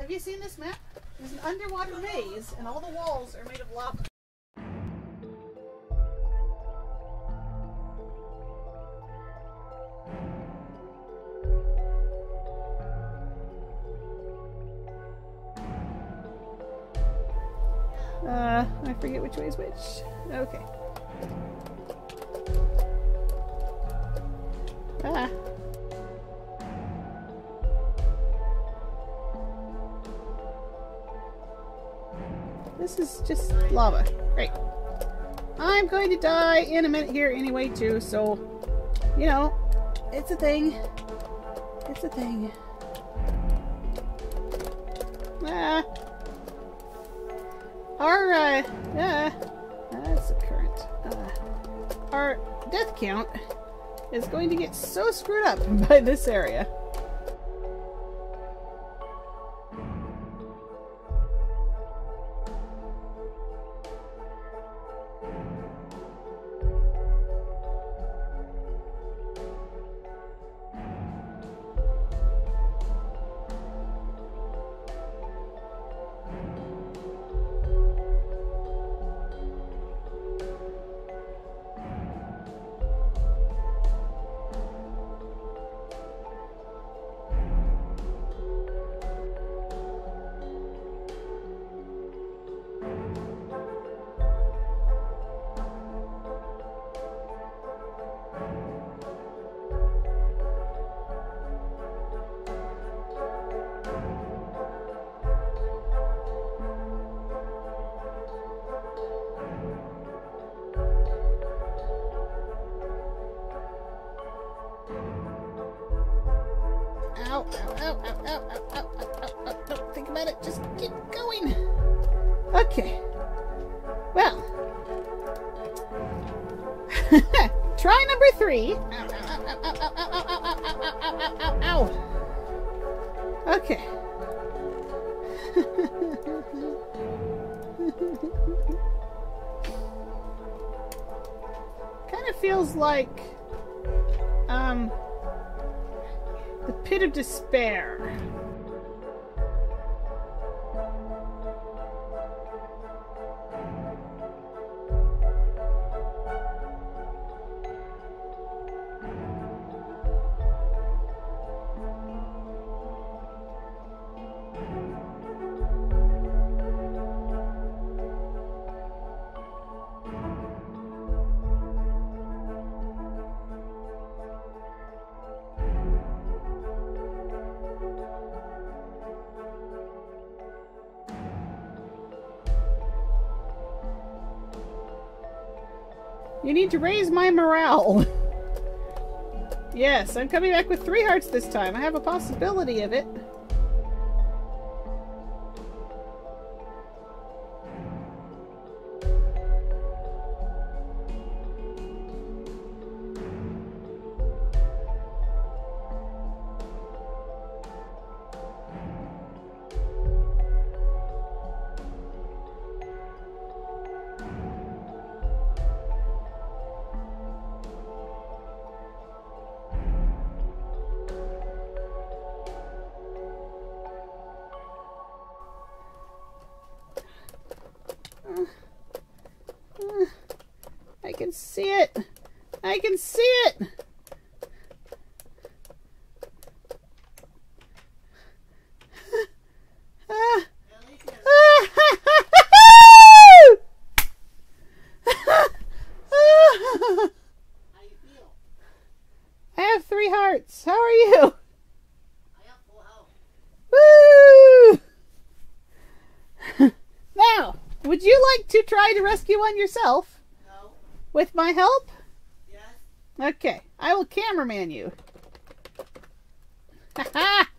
Have you seen this map? There's an underwater maze, and all the walls are made of lava. I forget which way is which. Okay. Ah. This is just lava. Great. I'm going to die in a minute here anyway too, so, you know, it's a thing. It's a thing. Ah. That's a current. Our death count is going to get so screwed up by this area. Ow, ow, ow, ow, ow, ow, ow, ow, ow. Don't think about it. Just keep going. Okay. Well. Try number 3. Ow, ow, ow, ow, ow, ow, ow, ow, ow, ow, ow, ow, ow. Okay. Kind of feels like, the pit of despair. You need to raise my morale. Yes, I'm coming back with 3 hearts this time. I have a possibility of it. I can see it. I can see it. I have 3 hearts. How are you? I have full health. Woo! Now, would you like to try to rescue one yourself? No. With my help? Yes. Okay, I will cameraman you. Ha ha!